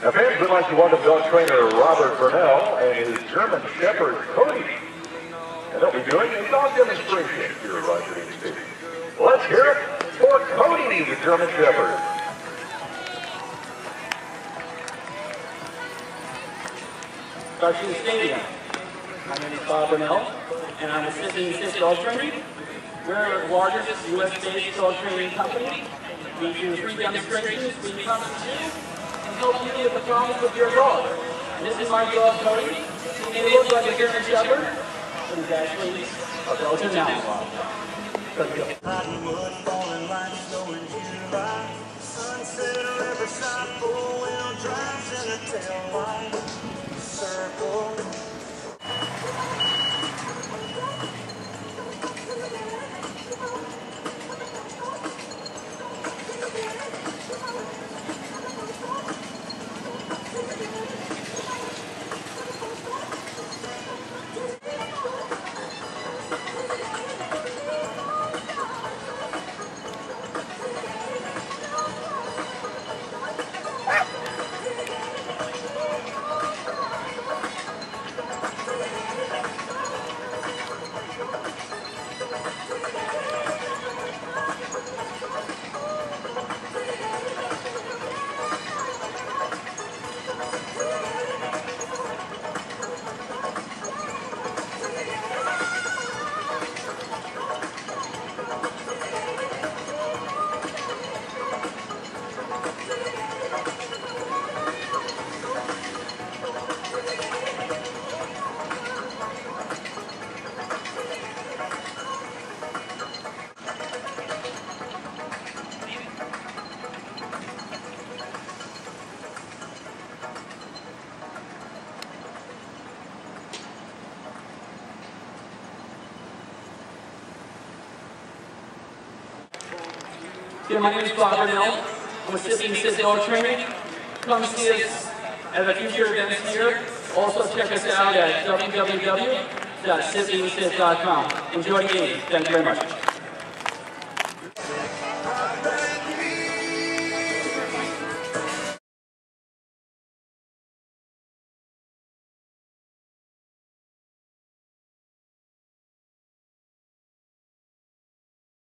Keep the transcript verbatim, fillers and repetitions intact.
Now, fans would like to welcome dog trainer Robert Burnell and his German Shepherd, Cody. And they'll be doing a dog demonstration here at Roger Dean Stadium. Let's hear it for Cody, the German Shepherd. Garcia Stadium. My name is Bob Burnell, and I'm assistant assist dog trainer. We're the largest U S-based dog training company. We do free demonstrations. We come to you and help you get the promise with your dog. And this is my dog, Cody. He may look like a German Shepherd, but he's actually a Belgian Malinois. Cottonwood falling like snow in July. Sunset riverside, four-wheel drives in a tail light. Circle. Yeah, my name is Bob Burnell. I'm assistant assist dog training. Come see us at the future events here. Also check us out at w w w dot assistant assist dot com. Enjoy the game. Thank you very much.